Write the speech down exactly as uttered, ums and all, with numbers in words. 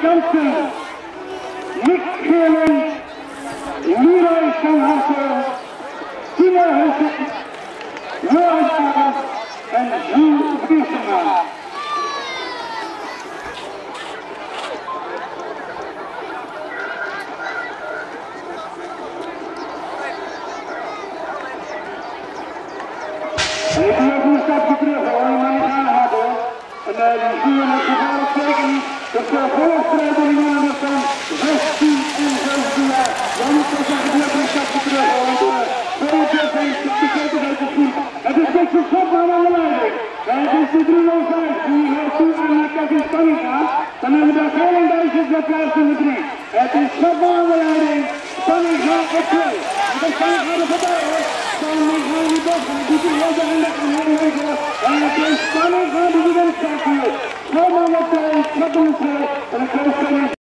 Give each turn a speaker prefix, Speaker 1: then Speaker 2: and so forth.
Speaker 1: Jansen, Nick Geerling, Leroy van Hassel, Timo Hussen, Johan Adams en Jules Wiesema. En ik doe even een stapje terug hoor, je mag niet aanhouden. En uh, die zie je in het geval ook zeker niet. Dat is een volle strijd in de mannen van zestien en zeventien jaar. Dan moet ik zeggen, doe even een stapje terug hoor. Want uh, voor het deel heeft de bekeken uit het goed. Het is niks voor Schopman aan de leiding. En het is de drie nul vijf die uh, toe aan uh, Kevin Spanning gaat. Dan hebben we daar Geerling bij zich met plaats nummer drie. Het is Schopman aan de leiding. Spanning gaat op twee. En dan Spanning gaat er voorbij hoor. Spanning gaat niet op. En die doet heel duidelijk en heel leuk. En het is Spanning gaat de wedstrijd hier. Schopman op twee, Schopman op twee. En dan krijgt Spanning.